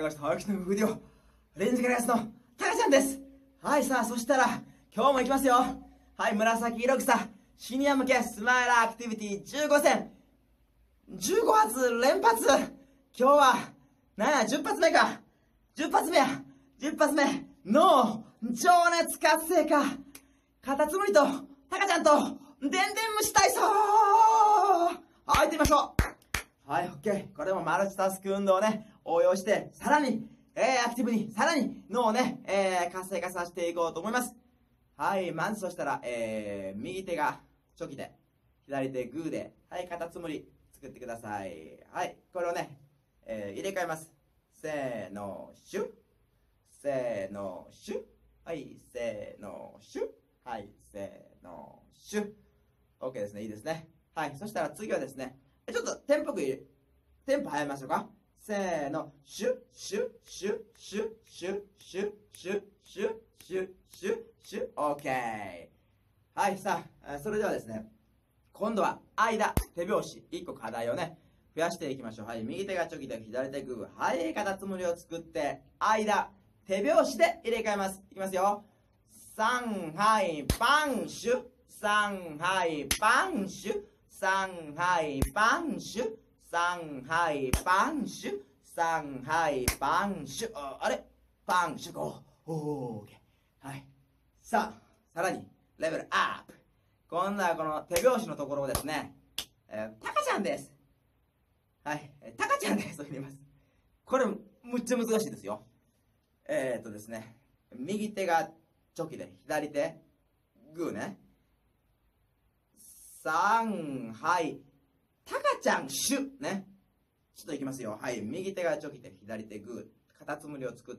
いました。青木のフディオ、レンジカラスのタカちゃんです。はい、さあ、そしたら、今日も行きますよ。はい、紫色草、シニア向けスマイルアクティビティ15戦、15発連発。今日は、なんや、10発目か。10発目や。10発目。の、情熱活性化。カタツムリと、タカちゃんと、でんでん虫体操。はい、行ってみましょう。はい、オッケー。これもマルチタスク運動をね、応用して、さらに、アクティブに、さらに脳をね、活性化させていこうと思います。はい、まずそしたら、右手がチョキで、左手グーで、はい、カタツムリ作ってください。はい、これをね、入れ替えます。せーの、シュッ。せーの、シュッ。はい、せーの、シュッ。はい、せーの、シュッ。OK ですね、いいですね。はい、そしたら次はですね、ちょっとテンポ早めましょうか。せーの、シュッ、シュッ、シュッ、シュッ、シュッ、シュッ、シュッ、シュッ、シュッ、シュッ、シュッ、OK。はい、さあ、それではですね、今度は間、手拍子、1個課題をね、増やしていきましょう。はい、右手がチョキで左手グー。はい、カタツムリを作って、間、手拍子で入れ替えます。いきますよ。3、はい、パンシュ。3、はい、パンシュ。3、はい、パンシュ。3、はい、パンシュ。3、はい、パンシュ。あれパンシュ、オーケー。はい。さあ、さらに、レベルアップ。今度はこの手拍子のところをですね、タカちゃんです。はい、タカちゃんです。と言います。これ、むっちゃ難しいですよ。ですね、右手がチョキで、左手、グーね。3、はい、タカちゃん、シュね。ちょっといきますよ。はい、右手がチョキで、左手、グー。カタツムリを作って、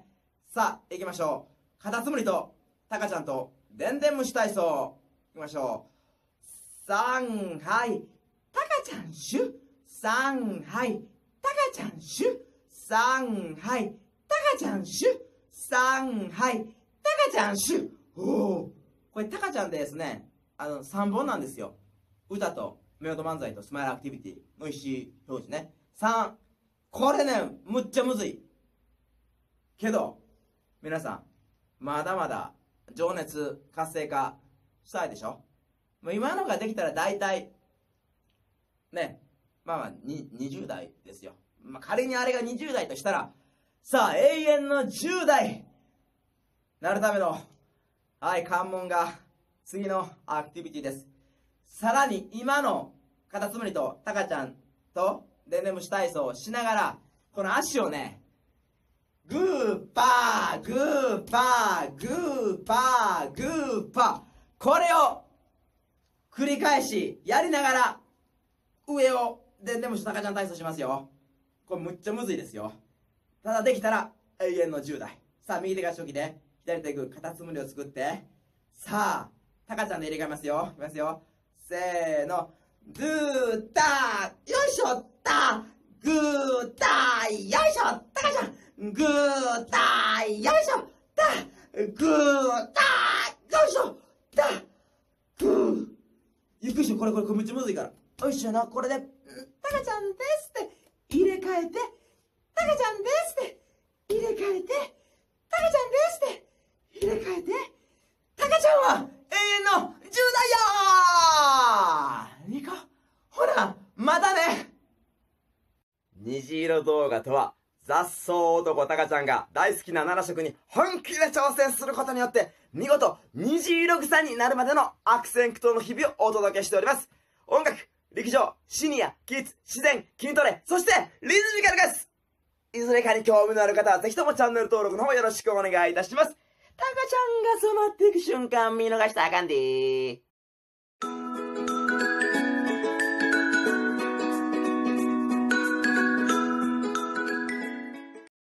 さあ、行きましょう。カタツムリと、タカちゃんと、でんでん虫体操。行きましょう。3、はい、タカちゃん、シュ。3、はい、タカちゃん、シュ。3、はい、タカちゃん、シュ。3、はい、タカちゃん、シュ。おお。これ、タカちゃんですね、3本なんですよ。歌と、夫婦漫才とスマイルアクティビティの意思表示ね。3。これね、むっちゃむずい。けど、皆さん、まだまだ情熱活性化したいでしょ。もう今のができたら大体、ね、まあ20代ですよ。まあ仮にあれが20代としたら、さあ、永遠の10代なるための、はい、関門が次のアクティビティです。さらに今のカタツムリとタカちゃんとでんでん虫体操をしながら、この足をね、グーパー、グーパー、グーパー、グーパー。これを繰り返しやりながら、上をでんでん虫タカちゃん体操しますよ。これむっちゃむずいですよ。ただできたら永遠の10代。さあ、右手がチョキで、左手グー、カタツムリを作って、さあ、タカちゃんで入れ替えますよ。いきますよ。せーの。グーター、よいしょったグーター、よいしょタカちゃんグーター、よいしょタグーター、よいしょタグー。ゆっくりしよう。これめっちゃむずいから。よいしょな、これで、タカちゃんですって入れ替えて、タカちゃんですって入れ替えて、タカちゃんですって入れ替えて、タカちゃんは永遠の10代やー。いいか、ほら、またね。虹色動画とは、雑草男タカちゃんが大好きな7色に本気で挑戦することによって、見事虹色草になるまでの悪戦苦闘の日々をお届けしております。音楽、陸上、シニア、キッズ、自然、筋トレ、そしてリズミカルです。いずれかに興味のある方はぜひともチャンネル登録の方よろしくお願いいたします。タカちゃんが染まっていく瞬間見逃したらあかんでー。